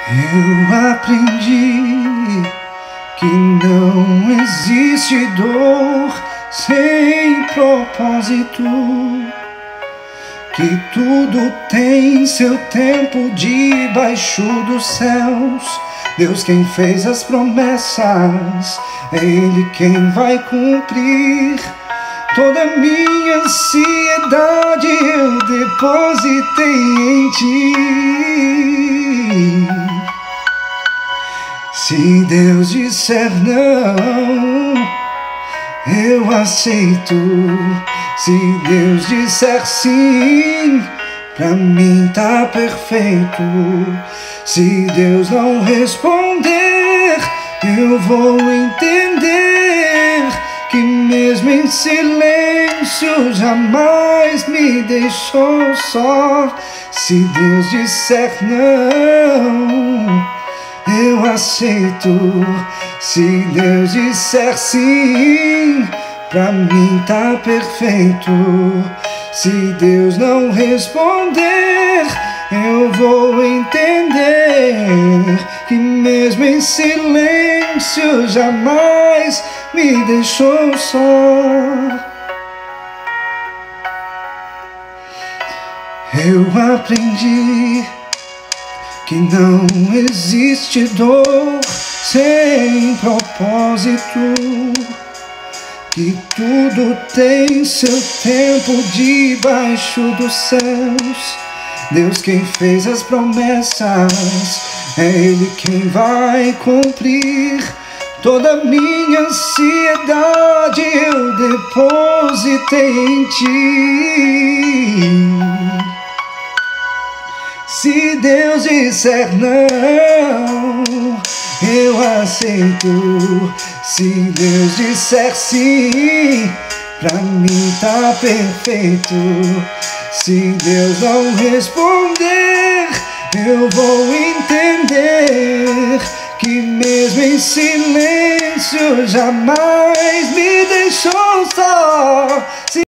Eu aprendi que não existe dor sem propósito, que tudo tem seu tempo debaixo dos céus. Deus quem fez as promessas, é Ele quem vai cumprir. Toda minha ansiedade eu depositei em Ti. Se Deus disser não, eu aceito. Se Deus disser sim, pra mim tá perfeito. Se Deus não responder, eu vou entender que mesmo em silêncio jamais me deixou só. Se Deus disser não, eu aceito. Se Deus disser sim, pra mim tá perfeito. Se Deus não responder, eu vou entender que mesmo em silêncio jamais me deixou só. Eu aprendi que não existe dor sem propósito, que tudo tem seu tempo debaixo dos céus. Deus quem fez as promessas, é Ele quem vai cumprir. Toda minha ansiedade eu depositei em Ti. Se Deus disser não, eu aceito. Se Deus disser sim, pra mim tá perfeito. Se Deus não responder, eu vou entender que mesmo em silêncio jamais me deixou só.